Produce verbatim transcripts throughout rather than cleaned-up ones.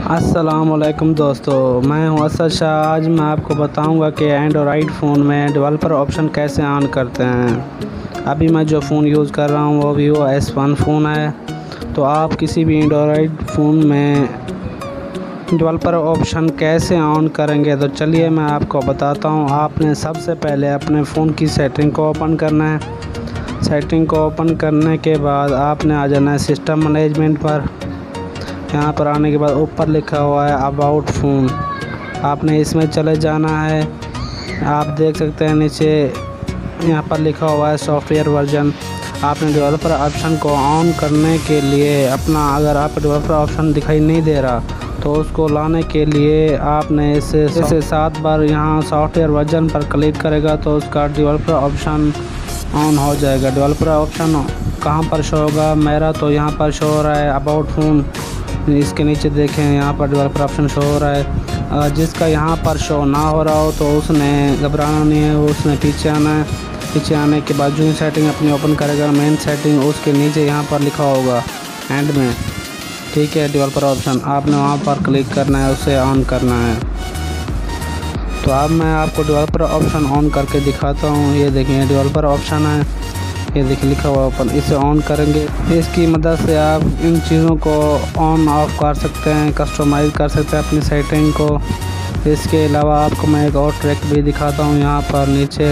अस्सलामुअलैकुम दोस्तों, मैं हूं असद शाह। आज मैं आपको बताऊंगा कि एंड्रॉइड फ़ोन में डेवलपर ऑप्शन कैसे ऑन करते हैं। अभी मैं जो फ़ोन यूज़ कर रहा हूं वो वीवो एस वन फ़ोन है। तो आप किसी भी एंड्रॉइड फ़ोन में डेवलपर ऑप्शन कैसे ऑन करेंगे, तो चलिए मैं आपको बताता हूं। आपने सबसे पहले अपने फ़ोन की सेटिंग को ओपन करना है। सेटिंग को ओपन करने के बाद आपने आ जाना है सिस्टम मैनेजमेंट पर। यहाँ पर आने के बाद ऊपर लिखा हुआ है अबाउट फ़ोन, आपने इसमें चले जाना है। आप देख सकते हैं नीचे यहाँ पर लिखा हुआ है सॉफ्टवेयर वर्जन। आपने डेवलपर ऑप्शन को ऑन करने के लिए अपना, अगर आप डेवलपर ऑप्शन दिखाई नहीं दे रहा तो उसको लाने के लिए आपने इसे इसे सात बार यहाँ सॉफ्टवेयर वर्जन पर क्लिक करेगा तो उसका डेवलपर ऑप्शन ऑन हो जाएगा। डेवलपर ऑप्शन कहाँ पर शो होगा? मेरा तो यहाँ पर शो हो रहा है अबाउट फ़ोन। इसके नीचे देखें, यहाँ पर डेवलपर ऑप्शन शो हो रहा है। जिसका यहाँ पर शो ना हो रहा हो तो उसने घबराना नहीं है, उसने पीछे आना है। पीछे आने के बाद जो सेटिंग अपनी ओपन करेगा मेन सेटिंग, उसके नीचे यहाँ पर लिखा होगा एंड में, ठीक है, डेवलपर ऑप्शन, आपने वहाँ पर क्लिक करना है, उसे ऑन करना है। तो अब मैं आपको डेवलपर ऑप्शन ऑन करके दिखाता हूँ। ये देखिए डेवलपर ऑप्शन है, ये देखिए लिखा हुआ ओपन। इसे ऑन करेंगे, इसकी मदद से आप इन चीज़ों को ऑन ऑफ कर सकते हैं, कस्टमाइज़ कर सकते हैं अपनी सेटिंग को। इसके अलावा आपको मैं एक और ट्रैक भी दिखाता हूँ। यहाँ पर नीचे,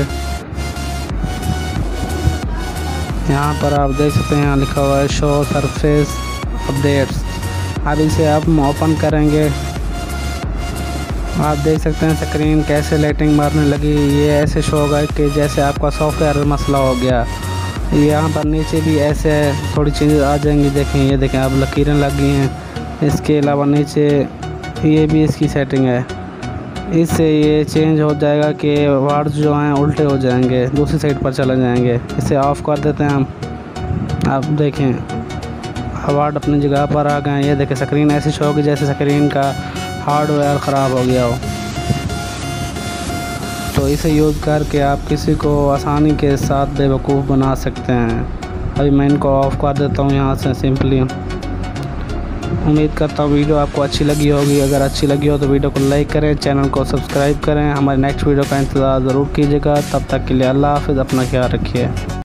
यहाँ पर आप देख सकते हैं, यहाँ लिखा हुआ है शो सरफेस अपडेट्स। अब इसे आप ओपन करेंगे, आप देख सकते हैं स्क्रीन कैसे लाइटिंग मारने लगी। ये ऐसे शो होगा कि जैसे आपका सॉफ्टवेयर मसला हो गया। यहाँ पर नीचे भी ऐसे थोड़ी चीज़ें आ जाएंगी, देखें, ये देखें अब लकीरें लग गई हैं। इसके अलावा नीचे ये भी इसकी सेटिंग है, इससे ये चेंज हो जाएगा कि वर्ड्स जो हैं उल्टे हो जाएंगे, दूसरी साइड पर चले जाएंगे। इसे ऑफ़ कर देते हैं हम। आप देखें वर्ड अपनी जगह पर आ गए। ये देखें स्क्रीन ऐसी शो होगी जैसे स्क्रीन का हार्डवेयर ख़राब हो गया हो। तो इसे यूज़ करके आप किसी को आसानी के साथ बेवकूफ़ बना सकते हैं। अभी मैं इनको ऑफ़ कर देता हूँ यहाँ से सिंपली। उम्मीद करता हूँ वीडियो आपको अच्छी लगी होगी। अगर अच्छी लगी हो तो वीडियो को लाइक करें, चैनल को सब्सक्राइब करें। हमारे नेक्स्ट वीडियो का इंतज़ार ज़रूर कीजिएगा। तब तक के लिए अल्लाह हाफ़िज़, अपना ख्याल रखिए।